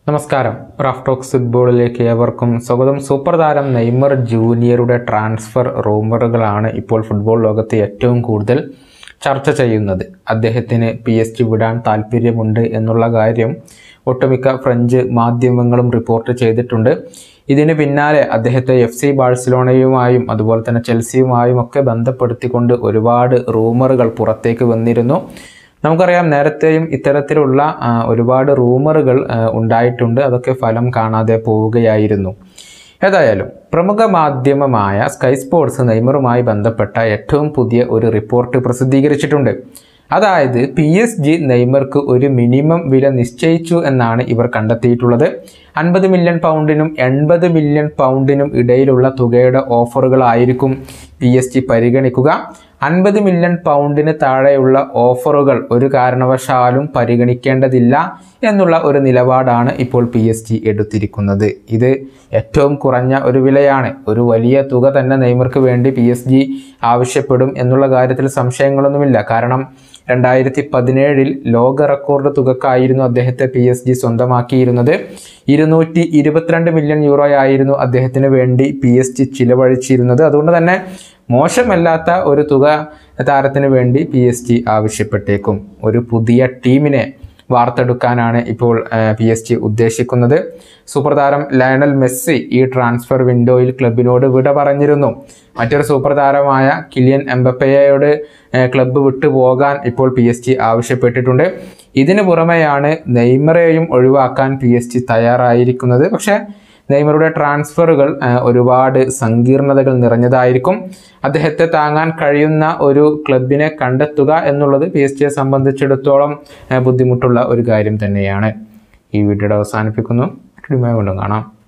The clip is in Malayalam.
നമസ്കാരം. റാഫ് ടോക്സ് ഫുട്ബോളിലേക്ക് ഏവർക്കും സ്വാഗതം. സൂപ്പർ താരം നെയ്മർ ജൂനിയറുടെ ട്രാൻസ്ഫർ റൂമറുകളാണ് ഇപ്പോൾ ഫുട്ബോൾ ലോകത്ത് ഏറ്റവും കൂടുതൽ ചർച്ച ചെയ്യുന്നത്. അദ്ദേഹത്തിന് PSG വിടാൻ താല്പര്യമുണ്ട് എന്നുള്ള കാര്യം ഒട്ടുമിക്ക ഫ്രഞ്ച് മാധ്യമങ്ങളും റിപ്പോർട്ട് ചെയ്തിട്ടുണ്ട്. ഇതിന് പിന്നാലെ അദ്ദേഹത്തെ FC ബാഴ്സലോണയുമായും അതുപോലെ തന്നെ ചെൽസിയുമായും ഒക്കെ ബന്ധപ്പെടുത്തിക്കൊണ്ട് ഒരുപാട് റൂമറുകൾ പുറത്തേക്ക് വന്നിരുന്നു. നമുക്കറിയാം, നേരത്തെയും ഇത്തരത്തിലുള്ള ഒരുപാട് റൂമറുകൾ ഉണ്ടായിട്ടുണ്ട്. അതൊക്കെ ഫലം കാണാതെ പോവുകയായിരുന്നു. ഏതായാലും പ്രമുഖ മാധ്യമമായ സ്കൈ സ്പോർട്സ് നെയ്മറുമായി ബന്ധപ്പെട്ട ഏറ്റവും പുതിയ ഒരു റിപ്പോർട്ട് പ്രസിദ്ധീകരിച്ചിട്ടുണ്ട്. അതായത് PSG നെയ്മർക്ക് ഒരു മിനിമം വില നിശ്ചയിച്ചു എന്നാണ് ഇവർ കണ്ടെത്തിയിട്ടുള്ളത്. 50 മില്യൺ പൗണ്ടിനും 80 മില്യൺ പൗണ്ടിനും ഇടയിലുള്ള തുകയുടെ ഓഫറുകളായിരിക്കും PSG പരിഗണിക്കുക. 50 മില്യൺ പൗണ്ടിന് താഴെയുള്ള ഓഫറുകൾ ഒരു കാരണവശാലും പരിഗണിക്കേണ്ടതില്ല എന്നുള്ള ഒരു നിലപാടാണ് ഇപ്പോൾ PSG എടുത്തിരിക്കുന്നത്. ഇത് ഏറ്റവും കുറഞ്ഞ ഒരു വിലയാണ്. ഒരു വലിയ തുക തന്നെ നെയ്മർക്ക് വേണ്ടി PSG ആവശ്യപ്പെടും എന്നുള്ള കാര്യത്തിൽ സംശയങ്ങളൊന്നുമില്ല. കാരണം 2017 ലോക റെക്കോർഡ് തുകക്കായിരുന്നു അദ്ദേഹത്തെ PSG സ്വന്തമാക്കിയിരുന്നത്. 222 മില്യൺ യൂറോ ആയിരുന്നു അദ്ദേഹത്തിന് വേണ്ടി PSG ചിലവഴിച്ചിരുന്നത്. അതുകൊണ്ട് തന്നെ മോശമല്ലാത്ത ഒരു തുക താരത്തിന് വേണ്ടി PSG ആവശ്യപ്പെട്ടേക്കും. ഒരു പുതിയ ടീമിനെ വാർത്തെടുക്കാനാണ് ഇപ്പോൾ PSG ഉദ്ദേശിക്കുന്നത്. സൂപ്പർ താരം ലയണൽ മെസ്സി ഈ ട്രാൻസ്ഫർ വിൻഡോയിൽ ക്ലബിനോട് വിട പറഞ്ഞിരുന്നു. മറ്റൊരു സൂപ്പർ താരമായ കിലിയൻ എംബപ്പയോട് ക്ലബ്ബ് വിട്ടുപോകാൻ ഇപ്പോൾ PSG ആവശ്യപ്പെട്ടിട്ടുണ്ട്. ഇതിനു പുറമെയാണ് നെയ്മറെയും ഒഴിവാക്കാൻ PSG തയ്യാറായിരിക്കുന്നത്. പക്ഷേ നെയ്മറുടെ ട്രാൻസ്ഫറുകൾ ഒരുപാട് സങ്കീർണതകൾ നിറഞ്ഞതായിരിക്കും. അദ്ദേഹത്തെ താങ്ങാൻ കഴിയുന്ന ഒരു ക്ലബിനെ കണ്ടെത്തുക എന്നുള്ളത് PSG സംബന്ധിച്ചിടത്തോളം ബുദ്ധിമുട്ടുള്ള ഒരു കാര്യം തന്നെയാണ്. ഈ വീഡിയോയുടെ അവസാനിപ്പിക്കുന്നു. വീണ്ടും കാണാം.